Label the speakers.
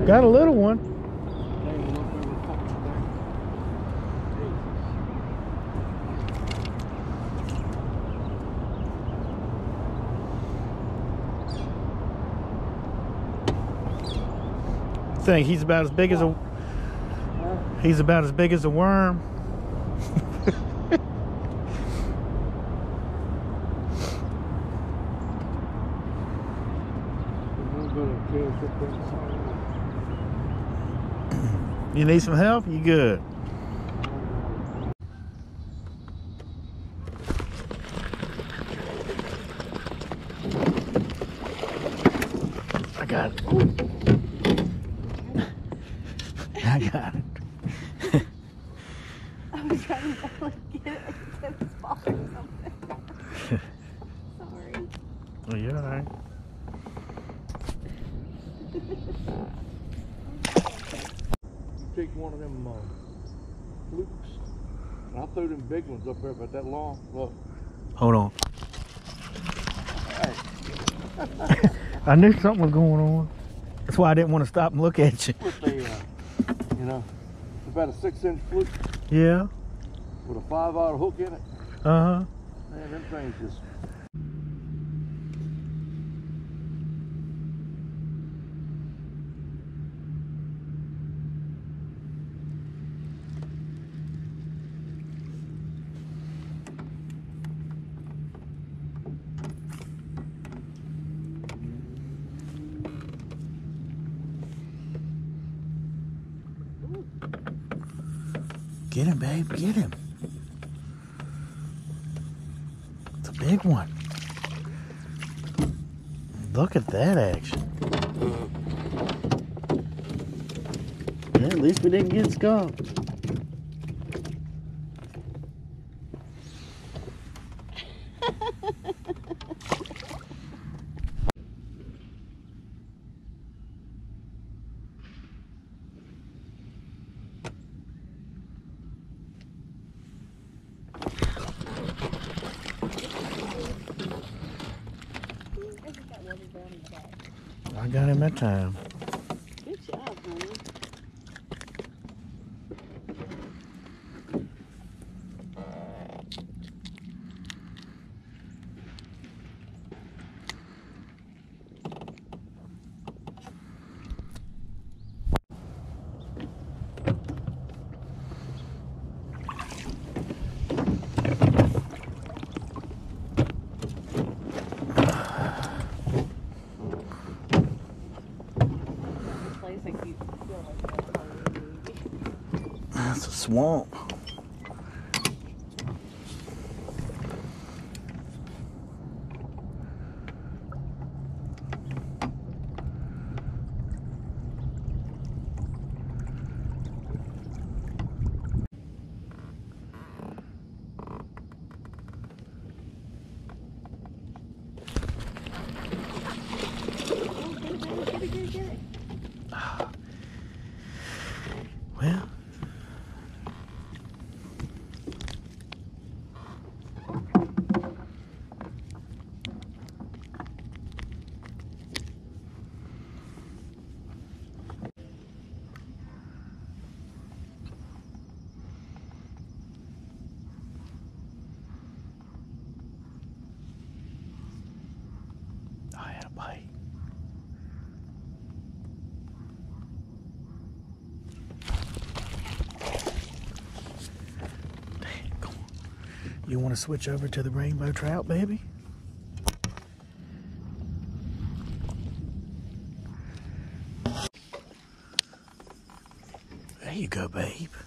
Speaker 1: Got a little one. Think he's about as big as a worm. You need some help? You good? I got it. I got it.
Speaker 2: I was trying to get it like it's fall or something. Sorry.
Speaker 1: Oh, you're all right.
Speaker 3: Take one of them flukes, and I threw them big ones up there about that long. Look.
Speaker 1: Hold on.
Speaker 3: Hey.
Speaker 1: I knew something was going on. That's why I didn't want to stop and look at you.
Speaker 3: With the, you know, it's about a 6-inch fluke.
Speaker 1: Yeah.
Speaker 3: With a 5-aught hook in it.
Speaker 1: Uh-huh.
Speaker 3: Man, them things just...
Speaker 1: Get him, babe. Get him. It's a big one. Look at that action. Yeah, at least we didn't get skunked. I got him that time.
Speaker 2: Good job, honey.
Speaker 1: That's a swamp. Well, I had a bite. Come on. You want to switch over to the rainbow trout, baby? There you go, babe.